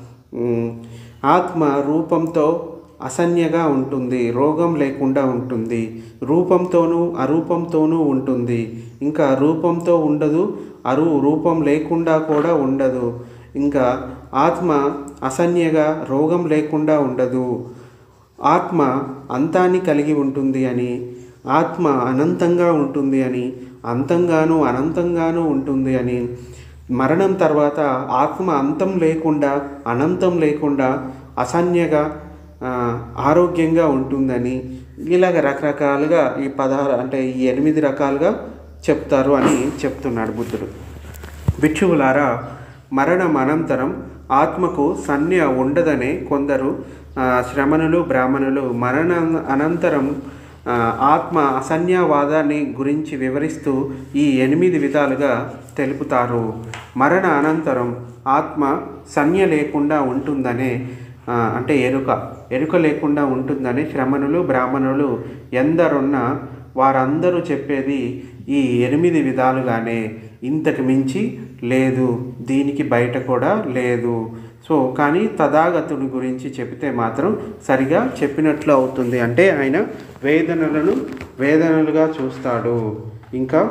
ఆత్మ రూపంతో అసన్యగా ఉంటుంది, రోగం లేకుండా ఉంటుంది, రూపంతోనూ అరూపంతోనూ ఉంటుంది. ఇంకా రూపంతో ఉండదు, రూపం లేకుండా కూడా ఉండదు. ఇంకా ఆత్మ అసన్యగా రోగం లేకుండా ఉండదు. ఆత్మ అంతాన్ని కలిగి ఉంటుంది అని, ఆత్మ అనంతంగా ఉంటుంది అని, అంతంగాను అనంతంగాను ఉంటుంది అని, మరణం తర్వాత ఆత్మ అంతం లేకుండా అనంతం లేకుండా అసన్యగా ఆరోగ్యంగా ఉంటుందని, ఇలాగ రకరకాలుగా ఈ 16 అంటే ఈ 8 రకాలుగా చెప్తారు అని చెప్తున్నాడు బుద్ధుడు. భిక్షువులారా, మరణం అనంతరం ఆత్మకు సన్య ఉండదనే కొందరు శ్రమణులు, బ్రాహ్మణులు మరణ అనంతరం ఆత్మ అసన్యావాదాన్ని గురించి వివరిస్తూ ఈ 8 విధాలుగా తెలుపుతారు. మరణ అనంతరం ఆత్మ సన్య లేకుండా ఉంటుందనే అంటే ఎరుక లేకుండా ఉంటుందని శ్రమణులు, బ్రాహ్మణులు ఎందరున్నా వారందరూ చెప్పేది ఈ 8 విధాలుగానే, ఇంతకు మించి లేదు, దీనికి బయట కూడా లేదు. సో కానీ తథాగతుడి గురించి చెబితే మాత్రం సరిగా చెప్పినట్లు అవుతుంది. అంటే ఆయన వేదనలను వేదనలుగా చూస్తాడు. ఇంకా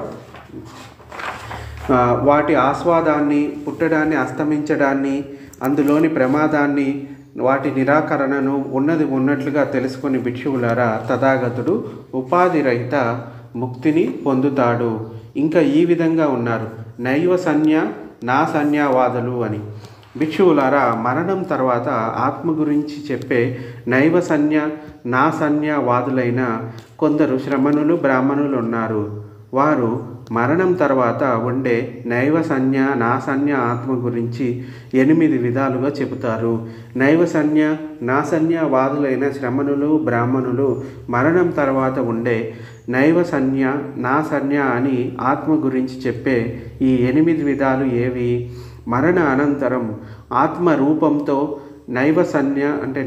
వాటి ఆస్వాదాన్ని, పుట్టడాన్ని, అస్తమించడాన్ని, అందులోని ప్రమాదాన్ని, వాటి నిరాకరణను ఉన్నది ఉన్నట్లుగా తెలుసుకొని భిక్షువులారా తథాగతుడు ఉపాధిరహిత ముక్తిని పొందుతాడు. ఇంకా ఈ విధంగా ఉన్నారు నైవ సన్య నా సన్యావాదులు అని. భిక్షువులారా, మరణం తర్వాత ఆత్మ గురించి చెప్పే నైవ సన్య నా సన్యావాదులైన కొందరు శ్రమణులు, బ్రాహ్మణులు ఉన్నారు. వారు మరణం తర్వాత ఉండే నైవ సన్య నా సన్య ఆత్మ గురించి 8 విధాలుగా చెబుతారు. నైవ సన్య నా సన్యవాదులైన శ్రమణులు, బ్రాహ్మణులు మరణం తర్వాత ఉండే నైవ సన్య నా సన్య అని ఆత్మ గురించి చెప్పే ఈ 8 విధాలు ఏవి? మరణ అనంతరం ఆత్మ రూపంతో నైవ సన్య అంటే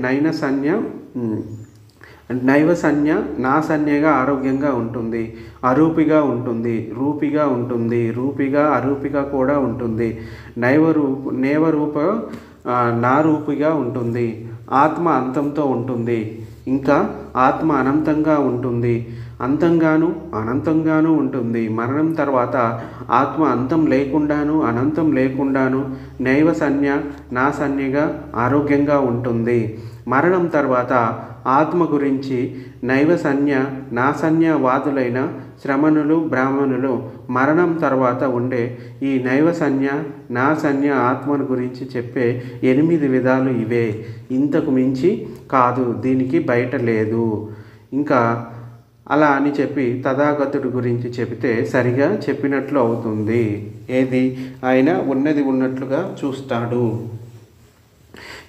నైవ సన్య నా సన్యగా ఆరోగ్యంగా ఉంటుంది, అరూపిగా ఉంటుంది, రూపిగా ఉంటుంది, రూపిగా అరూపిగా కూడా ఉంటుంది, నేవరూప నా రూపిగా ఉంటుంది, ఆత్మ అంతంతో ఉంటుంది. ఇంకా ఆత్మ అనంతంగా ఉంటుంది, అంతంగాను అనంతంగాను ఉంటుంది. మరణం తర్వాత ఆత్మ అంతం లేకుండాను అనంతం లేకుండాను నైవ సన్య నా సన్యగా ఆరోగ్యంగా ఉంటుంది. మరణం తర్వాత ఆత్మ గురించి నైవ సన్య నా సన్యవాదులైన శ్రమణులు, బ్రాహ్మణులు మరణం తర్వాత ఉండే ఈ నైవ సన్య నా సన్య ఆత్మను గురించి చెప్పే 8 విధాలు ఇవే, ఇంతకు మించి కాదు, దీనికి బయట లేదు. ఇంకా అలా అని చెప్పి తథాగతుడి గురించి చెబితే సరిగా చెప్పినట్లు అవుతుంది. ఏది? ఆయన ఉన్నది ఉన్నట్లుగా చూస్తాడు.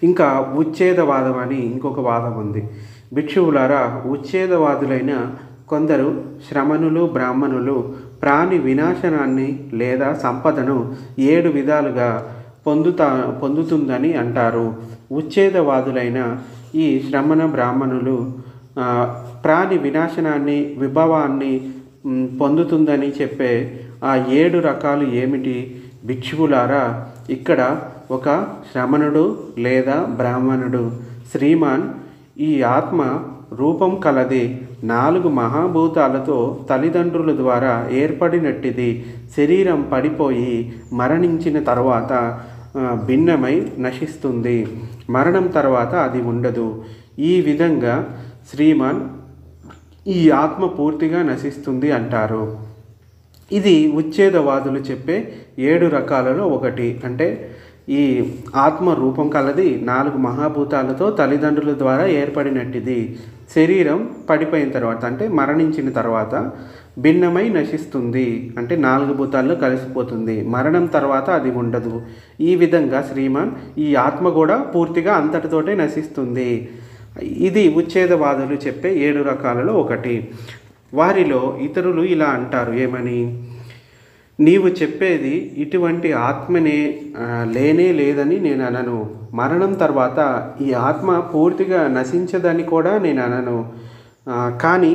ఇంకా ఉచ్ఛేదవాదం అని ఇంకొక వాదం ఉంది. భిక్షువులారా, ఉచ్ఛేదవాదులైన కొందరు శ్రమణులు బ్రాహ్మణులు ప్రాణి వినాశనాన్ని లేదా సంపదను 7 విధాలుగా పొందుతుందని అంటారు. ఉచ్ఛేదవాదులైన ఈ శ్రమణ బ్రాహ్మణులు ప్రాణి వినాశనాన్ని విభవాన్ని పొందుతుందని చెప్పే ఆ 7 రకాలు ఏమిటి? భిక్షువులారా, ఇక్కడ ఒక శ్రమణుడు లేదా బ్రాహ్మణుడు, శ్రీమాన్, ఈ ఆత్మ రూపం కలది, 4 మహాభూతాలతో తల్లిదండ్రుల ద్వారా ఏర్పడినట్టిది. శరీరం పడిపోయి మరణించిన తర్వాత భిన్నమై నశిస్తుంది. మరణం తర్వాత అది ఉండదు. ఈ విధంగా శ్రీమాన్, ఈ ఆత్మ పూర్తిగా నశిస్తుంది అంటారు. ఇది ఉచ్ఛేదవాదులు చెప్పే 7 రకాలలో ఒకటి. అంటే ఈ ఆత్మ రూపం కలది, 4 మహాభూతాలతో తల్లిదండ్రుల ద్వారా ఏర్పడినట్టిది. శరీరం పడిపోయిన తర్వాత అంటే మరణించిన తర్వాత భిన్నమై నశిస్తుంది. అంటే 4 భూతాల్లో కలిసిపోతుంది. మరణం తర్వాత అది ఉండదు. ఈ విధంగా శ్రీమాన్, ఈ ఆత్మ కూడా పూర్తిగా అంతటితోటే నశిస్తుంది. ఇది ఉచ్ఛేదవాదులు చెప్పే 7 రకాలలో ఒకటి. వారిలో ఇతరులు ఇలా అంటారు, ఏమని? నీవు చెప్పేది ఇటువంటి ఆత్మనే లేనే లేదని నేను అనను. మరణం తర్వాత ఈ ఆత్మ పూర్తిగా నశించదని కూడా నేను అనను. కానీ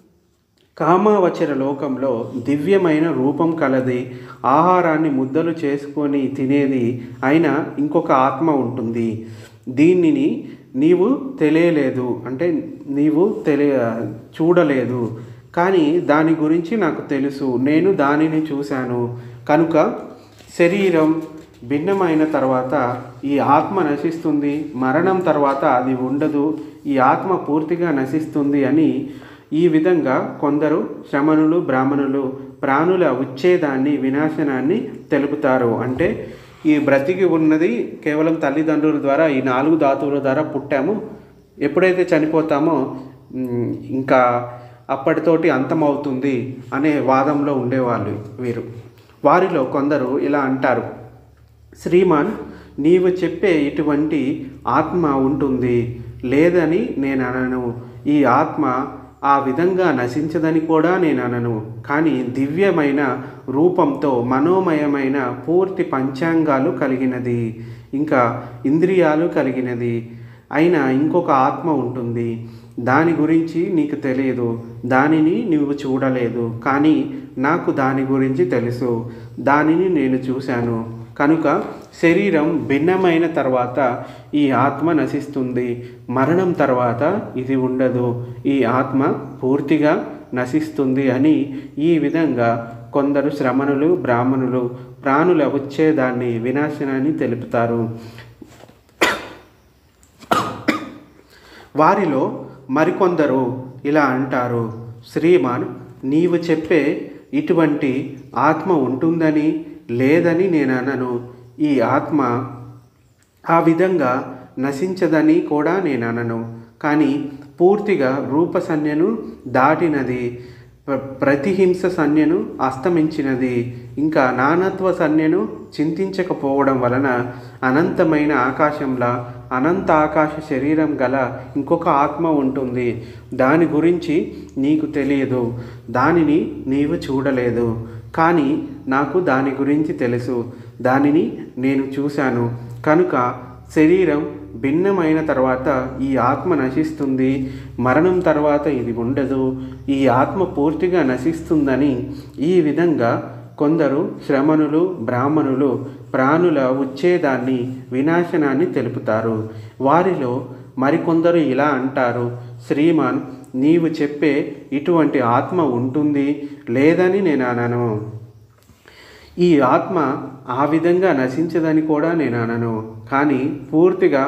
కామావచర లోకంలో దివ్యమైన రూపం కలది, ఆహారాన్ని ముద్దలు చేసుకొని తినేది అయిన ఇంకొక ఆత్మ ఉంటుంది. దీనిని నీవు తెలియలేదు, అంటే నీవు చూడలేదు, కానీ దాని గురించి నాకు తెలుసు. నేను దానిని చూశాను. కనుక శరీరం భిన్నమైన తర్వాత ఈ ఆత్మ నశిస్తుంది. మరణం తర్వాత అది ఉండదు. ఈ ఆత్మ పూర్తిగా నశిస్తుంది అని ఈ విధంగా కొందరు శ్రమణులు బ్రాహ్మణులు ప్రాణుల ఉచ్ఛేదాన్ని వినాశనాన్ని తెలుపుతారు. అంటే ఈ బ్రతికి ఉన్నది కేవలం తల్లిదండ్రుల ద్వారా, ఈ 4 ధాతువుల ద్వారా పుట్టాము, ఎప్పుడైతే చనిపోతామో ఇంకా అప్పటితోటి అంతమవుతుంది అనే వాదంలో ఉండేవాళ్ళు వీరు. వారిలో కొందరు ఇలా అంటారు, శ్రీమాన్, నీవు చెప్పే ఇటువంటి ఆత్మ ఉంటుంది లేదని నేను అనను. ఈ ఆత్మ ఆ విధంగా నశించదని కూడా నేను అనను. కానీ దివ్యమైన రూపంతో మనోమయమైన పూర్తి పంచాంగాలు కలిగినది, ఇంకా ఇంద్రియాలు కలిగినది అయిన ఇంకొక ఆత్మ ఉంటుంది. దాని గురించి నీకు తెలియదు, దానిని నువ్వు చూడలేదు, కానీ నాకు దాని గురించి తెలుసు. దానిని నేను చూశాను. కనుక శరీరం భిన్నమైన తర్వాత ఈ ఆత్మ నశిస్తుంది. మరణం తర్వాత ఇది ఉండదు. ఈ ఆత్మ పూర్తిగా నశిస్తుంది అని ఈ విధంగా కొందరు శ్రమణులు బ్రాహ్మణులు ప్రాణుల ఉచ్ఛేదాన్ని వినాశనాన్ని తెలుపుతారు. వారిలో మరికొందరు ఇలా అంటారు, శ్రీమాన్, నీవు చెప్పే ఇటువంటి ఆత్మ ఉంటుందని లేదని నేను అనను. ఈ ఆత్మ ఆ విధంగా నశించదని కూడా నేను అనను. కానీ పూర్తిగా రూపసంజ్ఞను దాటినది, ప్రతిహింస సంజ్ఞను అస్తమించినది, ఇంకా నానత్వ సంజ్ఞను చింతించకపోవడం వలన అనంతమైన ఆకాశంలా అనంత ఆకాశ శరీరం గల ఇంకొక ఆత్మ ఉంటుంది. దాని గురించి నీకు తెలియదు, దానిని నీవు చూడలేదు, కానీ నాకు దాని గురించి తెలుసు. దానిని నేను చూశాను. కనుక శరీరం భిన్నమైన తర్వాత ఈ ఆత్మ నశిస్తుంది. మరణం తర్వాత ఇది ఉండదు. ఈ ఆత్మ పూర్తిగా నశిస్తుందని ఈ విధంగా కొందరు శ్రమణులు బ్రాహ్మణులు ప్రాణుల ఉచ్ఛేదాన్ని వినాశనాన్ని తెలుపుతారు. వారిలో మరికొందరు ఇలా అంటారు, శ్రీమాన్, నీవు చెప్పే ఇటువంటి ఆత్మ ఉంటుంది లేదని నేను అనను. ఈ ఆత్మ ఆ విధంగా నశించదని కూడా నేను అనను. కానీ పూర్తిగా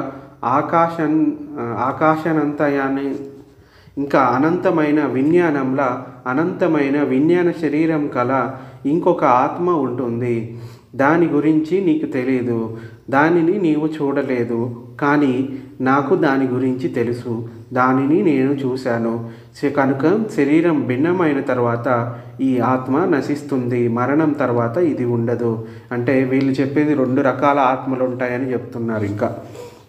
ఆకాశానంతయాన్ని ఇంకా అనంతమైన విజ్ఞానంలా అనంతమైన విజ్ఞాన శరీరం కల ఇంకొక ఆత్మ ఉంటుంది. దాని గురించి నీకు తెలియదు, దానిని నీవు చూడలేదు, కానీ నాకు దాని గురించి తెలుసు. దానిని నేను చూశాను. కనుక శరీరం భిన్నమైన తర్వాత ఈ ఆత్మ నశిస్తుంది. మరణం తర్వాత ఇది ఉండదు. అంటే వీళ్ళు చెప్పేది 2 రకాల ఆత్మలు ఉంటాయని చెప్తున్నారు. ఇంకా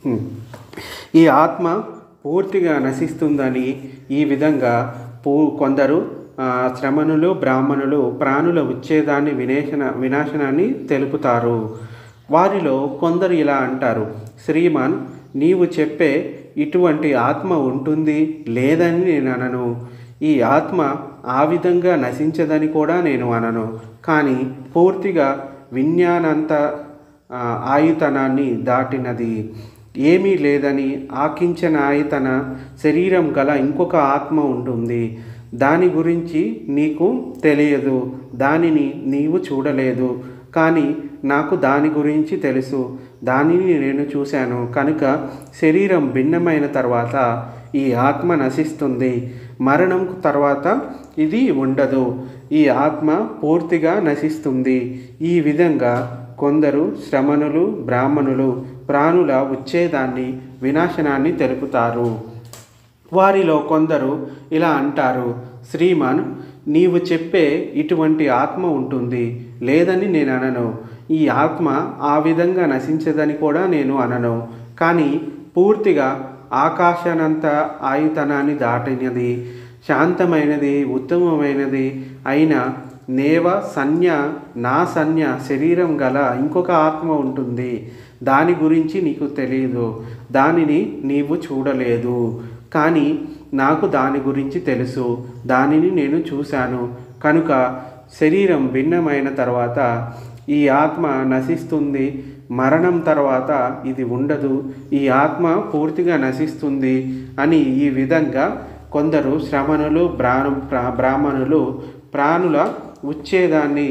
ఈ ఆత్మ పూర్తిగా నశిస్తుందని ఈ విధంగా కొందరు శ్రమణులు బ్రాహ్మణులు ప్రాణుల ఉచ్ఛేదాన్ని వినాశనాన్ని తెలుపుతారు. వారిలో కొందరు ఇలా అంటారు, శ్రీమాన్, నీవు చెప్పే ఇటువంటి ఆత్మ ఉంటుంది లేదని నేను అనను. ఈ ఆత్మ ఆ విధంగా నశించదని కూడా నేను అనను. కానీ పూర్తిగా విజ్ఞానంత ఆయుతనాన్ని దాటినది ఏమీ లేదని ఆకించన ఆయతన శరీరం గల ఇంకొక ఆత్మ ఉంటుంది. దాని గురించి నీకు తెలియదు, దానిని నీవు చూడలేదు, కానీ నాకు దాని గురించి తెలుసు. దానిని నేను చూశాను. కనుక శరీరం భిన్నమైన తర్వాత ఈ ఆత్మ నశిస్తుంది. మరణం తర్వాత ఇది ఉండదు. ఈ ఆత్మ పూర్తిగా నశిస్తుంది. ఈ విధంగా కొందరు శ్రమణులు బ్రాహ్మణులు ప్రాణుల ఉచ్ఛేదాన్ని వినాశనాన్ని తెలుపుతారు. వారిలో కొందరు ఇలా అంటారు, శ్రీమాన్, నీవు చెప్పే ఇటువంటి ఆత్మ ఉంటుంది లేదని నేను అనను. ఈ ఆత్మ ఆ విధంగా నశించదని కూడా నేను అనను. కానీ పూర్తిగా ఆకాశానంత ఆయుతనాన్ని దాటినది, శాంతమైనది, ఉత్తమమైనది అయిన నేవ నా సన్య శరీరం గల ఇంకొక ఆత్మ ఉంటుంది. దాని గురించి నీకు తెలియదు, దానిని నీవు చూడలేదు, కానీ నాకు దాని గురించి తెలుసు. దానిని నేను చూశాను. కనుక శరీరం భిన్నమైన తర్వాత ఈ ఆత్మ నశిస్తుంది. మరణం తర్వాత ఇది ఉండదు. ఈ ఆత్మ పూర్తిగా నశిస్తుంది అని ఈ విధంగా కొందరు శ్రమణులు బ్రాహ్మణులు ప్రాణుల ఉచ్ఛేదాన్ని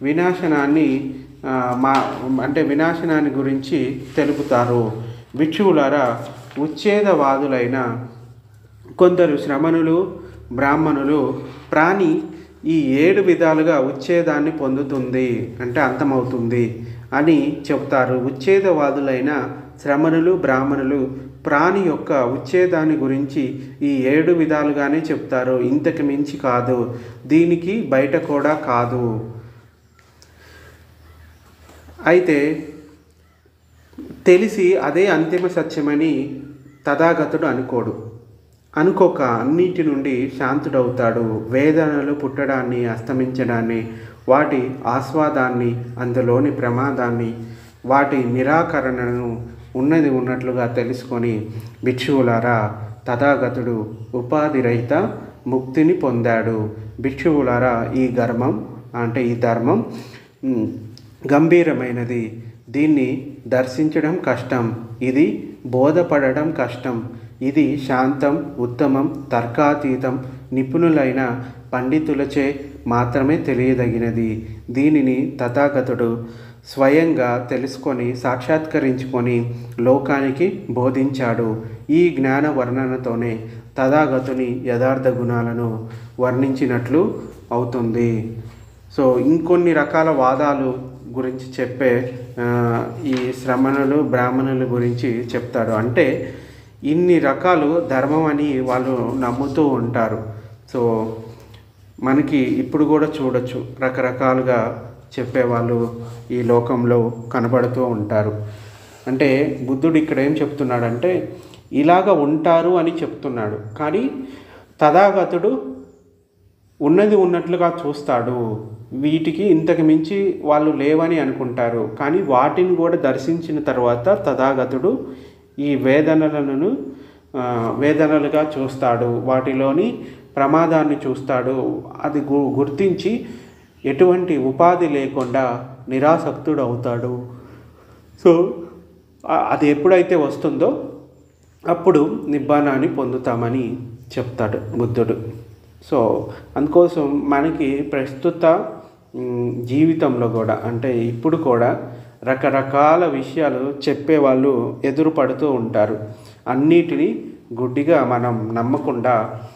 వినాశనాన్ని గురించి తెలుపుతారు. భిక్షువులారా, ఉచ్ఛేదవాదులైన కొందరు శ్రమణులు బ్రాహ్మణులు ప్రాణి ఈ 7 విధాలుగా ఉచ్ఛేదాన్ని పొందుతుంది, అంటే అంతమవుతుంది అని చెబుతారు. ఉచ్ఛేదవాదులైన శ్రమణులు బ్రాహ్మణులు ప్రాణి యొక్క ఉచ్ఛేదాన్ని గురించి ఈ 7 విధాలుగానే చెప్తారు. ఇంతకు మించి కాదు, దీనికి బయట కూడా కాదు. అయితే తెలిసి అదే అంతిమ సత్యమని తథాగతుడు అనుకోక అన్నిటి నుండి శాంతుడవుతాడు. వేదనలు పుట్టడాన్ని, అస్తమించడాన్ని, వాటి ఆస్వాదాన్ని, అందులోని ప్రమాదాన్ని, వాటి నిరాకరణను ఉన్నది ఉన్నట్లుగా తెలుసుకొని, భిక్షువులారా, తథాగతుడు ఉపాధి రహిత ముక్తిని పొందాడు. భిక్షువులారా, ఈ ధర్మం గంభీరమైనది. దీన్ని దర్శించడం కష్టం, ఇది బోధపడడం కష్టం. ఇది శాంతం, ఉత్తమం, తర్కాతీతం, నిపుణులైన పండితులచే మాత్రమే తెలియదగినది. దీనిని తథాగతుడు స్వయంగా తెలుసుకొని సాక్షాత్కరించుకొని లోకానికి బోధించాడు. ఈ జ్ఞాన వర్ణనతోనే తథాగతుని యథార్థ గుణాలను వర్ణించినట్లు అవుతుంది. సో ఇంకొన్ని రకాల వాదాలు గురించి చెప్పే ఈ శ్రమణులు బ్రాహ్మణుల గురించి చెప్తాడు. అంటే ఇన్ని రకాలు ధర్మం అని వాళ్ళు నమ్ముతూ ఉంటారు. సో మనకి ఇప్పుడు కూడా చూడొచ్చు, రకరకాలుగా చెప్పేవాళ్ళు ఈ లోకంలో కనబడుతూ ఉంటారు. అంటే బుద్ధుడు ఇక్కడ ఏం చెప్తున్నాడంటే, ఇలాగ ఉంటారు అని చెప్తున్నాడు, కానీ తథాగతుడు ఉన్నది ఉన్నట్లుగా చూస్తాడు. వీటికి ఇంతకు మించి వాళ్ళు లేవని అనుకుంటారు, కానీ వాటిని కూడా దర్శించిన తర్వాత తథాగతుడు ఈ వేదనలుగా చూస్తాడు, వాటిలోని ప్రమాదాన్ని చూస్తాడు. అది గుర్తించి ఎటువంటి ఉపాధి లేకుండా నిరాసక్తుడు అవుతాడు. సో అది ఎప్పుడైతే వస్తుందో అప్పుడు నిబ్బానాన్ని పొందుతామని చెప్తాడు బుద్ధుడు. సో అందుకోసం మనకి ప్రస్తుత జీవితంలో కూడా, అంటే ఇప్పుడు కూడా రకరకాల విషయాలు చెప్పేవాళ్ళు ఎదురుపడుతూ ఉంటారు. అన్నిటినీ గుడ్డిగా మనం నమ్మకుండా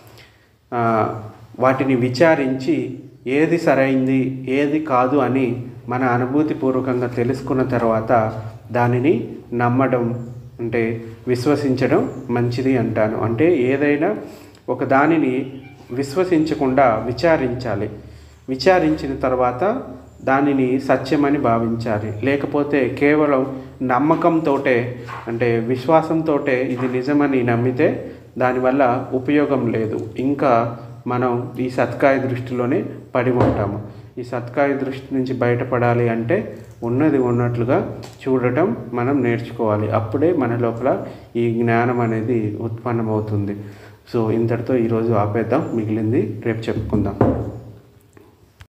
వాటిని విచారించి ఏది సరైంది ఏది కాదు అని మన అనుభూతిపూర్వకంగా తెలుసుకున్న తర్వాత దానిని నమ్మడం, అంటే విశ్వసించడం మంచిది అంటాను. అంటే ఏదైనా ఒక దానిని విశ్వసించకుండా విచారించాలి. విచారించిన తర్వాత దానిని సత్యమని భావించాలి. లేకపోతే కేవలం నమ్మకంతో అంటే విశ్వాసంతో ఇది నిజమని నమ్మితే దానివల్ల ఉపయోగం లేదు. ఇంకా మనం ఈ సత్కాయ దృష్టిలోనే పడి ఉంటాము. ఈ సత్కాయ దృష్టి నుంచి బయటపడాలి అంటే ఉన్నది ఉన్నట్లుగా చూడటం మనం నేర్చుకోవాలి. అప్పుడే మన లోపల ఈ జ్ఞానం అనేది ఉత్పన్నమవుతుంది. సో ఇంతటితో ఈరోజు ఆపేద్దాం, మిగిలింది రేపు చెప్పుకుందాం.